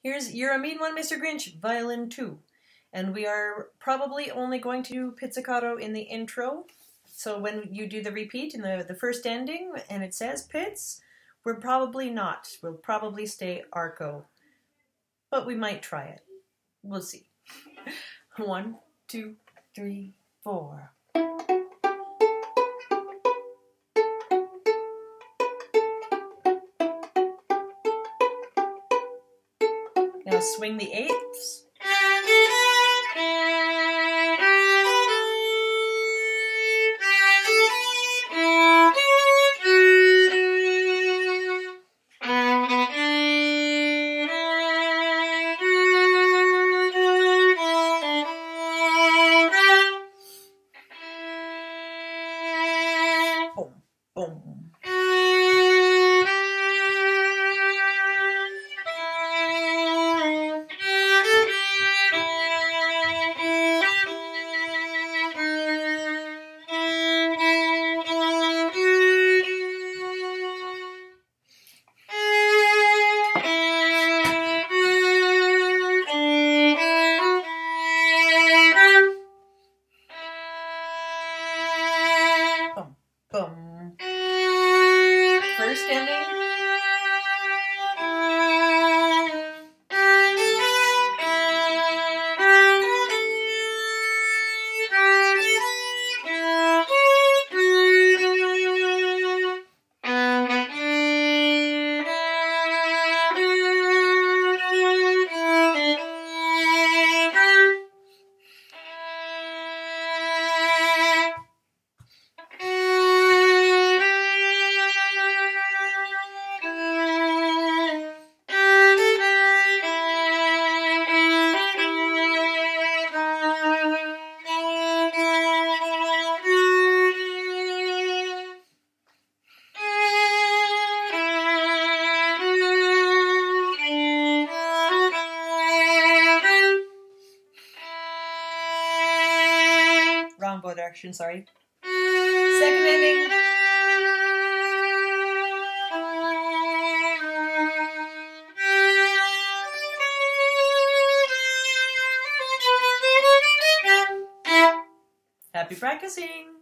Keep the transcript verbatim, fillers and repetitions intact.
Here's You're a Mean One, Mister Grinch, Violin two. And we are probably only going to do pizzicato in the intro. So when you do the repeat in the, the first ending and it says pizz, we're probably not. We'll probably stay arco. But we might try it. We'll see. One, two, three, four. Now swing the eighths. Boom, boom. Boom, boom. First ending. Wrong bow direction, sorry. Second ending. Happy practicing!